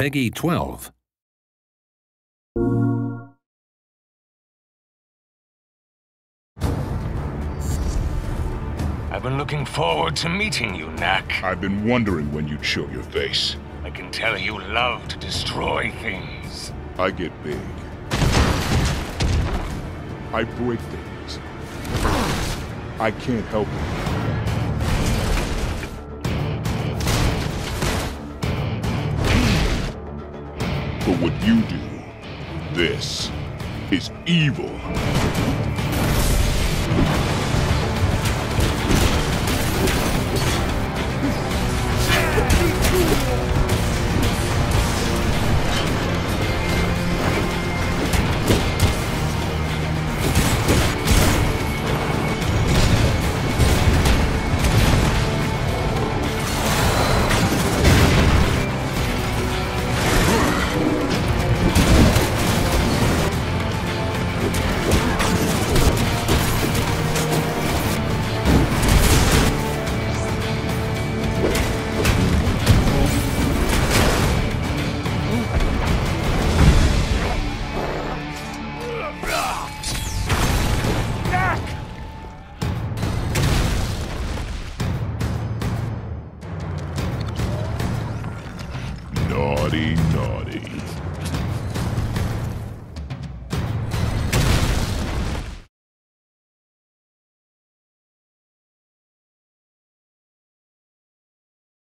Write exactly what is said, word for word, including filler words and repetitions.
Peggy twelve. I've been looking forward to meeting you, Knack. I've been wondering when you'd show your face. I can tell you love to destroy things. I get big. I break things. I can't help it. But what you do, this is evil.